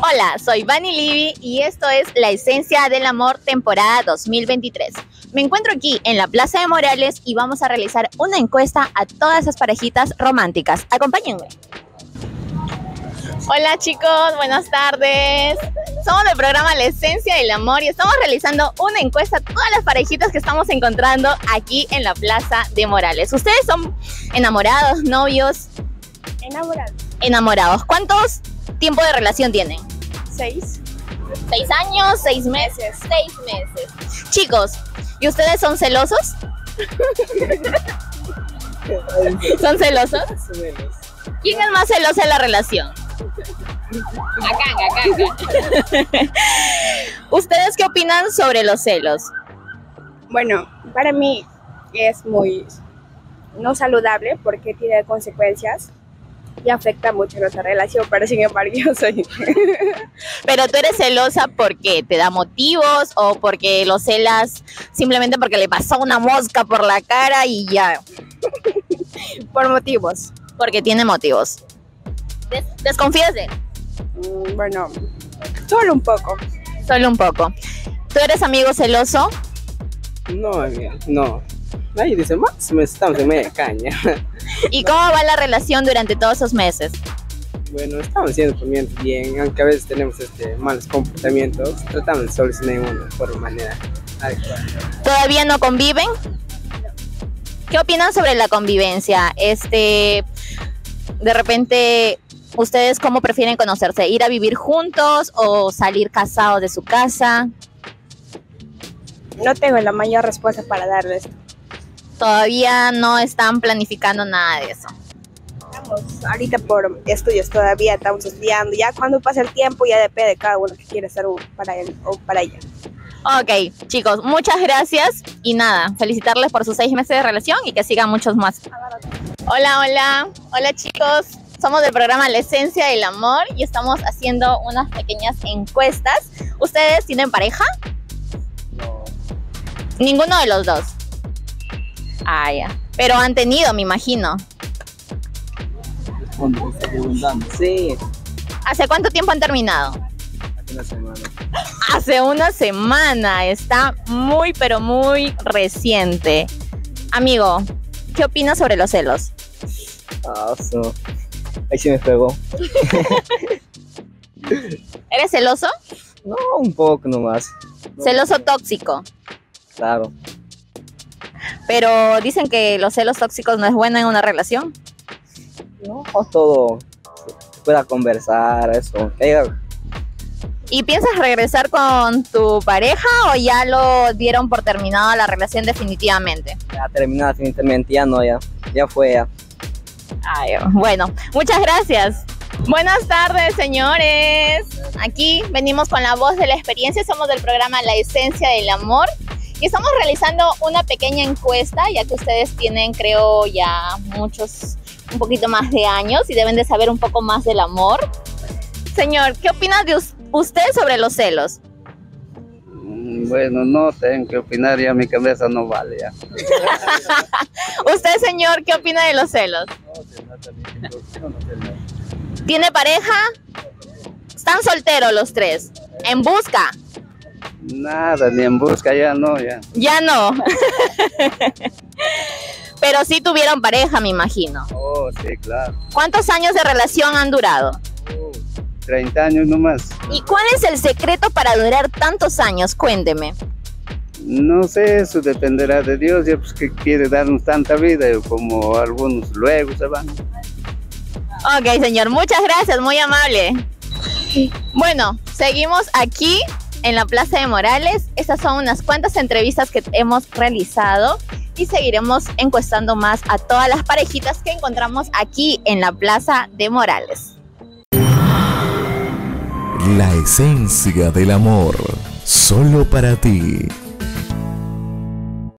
Hola, soy Vani Livi y esto es La Esencia del Amor, temporada 2023. Me encuentro aquí en la Plaza de Morales y vamos a realizar una encuesta a todas esas parejitas románticas. Acompáñenme. Hola chicos, buenas tardes. Somos del programa La Esencia del Amor y estamos realizando una encuesta a todas las parejitas que estamos encontrando aquí en la Plaza de Morales. ¿Ustedes son enamorados, novios? Enamorados. ¿Cuántos tiempo de relación tienen? 6. 6 años, 6 meses. 6 meses. Chicos, ¿y ustedes son celosos? ¿Son celosos? ¿Quién es más celoso en la relación? Acá. ¿Ustedes qué opinan sobre los celos? Bueno, para mí es muy no saludable porque tiene consecuencias y afecta mucho nuestra relación, pero sin embargo yo soy... Pero tú eres celosa porque te da motivos o porque lo celas simplemente porque le pasó una mosca por la cara y ya. Por motivos. Porque tiene motivos. ¿Desconfías de él? Bueno, solo un poco. Solo un poco. ¿Tú eres amigo celoso? No, amiga, no. Nadie dice más, estamos en media caña. ¿Y cómo va la relación durante todos esos meses? Bueno, estamos haciendo bien, aunque a veces tenemos malos comportamientos, tratamos de solucionar uno por manera adecuada. ¿Todavía no conviven? ¿Qué opinan sobre la convivencia? De repente, ¿ustedes cómo prefieren conocerse? ¿Ir a vivir juntos o salir casados de su casa? No tengo la mayor respuesta para darles. Todavía no están planificando nada de eso. Estamos ahorita por estudios, todavía estamos estudiando. Ya cuando pasa el tiempo ya depende de cada uno que quiere hacer para él o para ella. Ok, chicos, muchas gracias y nada, felicitarles por sus 6 meses de relación y que sigan muchos más. Hola chicos, somos del programa La Esencia del Amor y estamos haciendo unas pequeñas encuestas. ¿Ustedes tienen pareja? No. Ninguno de los dos. Ah, ya. Pero han tenido, me imagino. Sí. ¿Hace cuánto tiempo han terminado? Hace una semana. Hace una semana. Está muy, pero muy reciente. Amigo, ¿qué opinas sobre los celos? Ahí sí me pegó. ¿Eres celoso? No, un poco nomás. Celoso tóxico. Claro. Pero dicen que los celos tóxicos no es bueno en una relación. No, todo se pueda conversar, eso. ¿Y piensas regresar con tu pareja o ya lo dieron por terminada la relación definitivamente? Ya terminado definitivamente, ya fue ya. Ay, bueno, muchas gracias. Buenas tardes, señores. Aquí venimos con la voz de la experiencia. Somos del programa La Esencia del Amor y estamos realizando una pequeña encuesta, ya que ustedes tienen, creo, ya un poquito más de años y deben de saber un poco más del amor. Señor, ¿qué opina de usted sobre los celos? Bueno, no tengo que opinar, ya mi cabeza no vale ya. Usted, señor, ¿qué opina de los celos? ¿Tiene pareja? ¿Están solteros los tres? ¿En busca? Nada, ni en busca, ya no, ya. Ya no. Pero sí tuvieron pareja, me imagino. Oh, sí, claro. ¿Cuántos años de relación han durado? 30 años nomás. ¿Y cuál es el secreto para durar tantos años? Cuénteme. No sé, eso dependerá de Dios, ya pues que quiere darnos tanta vida, como algunos luego se van. Ok, señor, muchas gracias, muy amable. Bueno, seguimos aquí en la Plaza de Morales. Estas son unas cuantas entrevistas que hemos realizado y seguiremos encuestando más a todas las parejitas que encontramos aquí en la Plaza de Morales. La esencia del amor, solo para ti.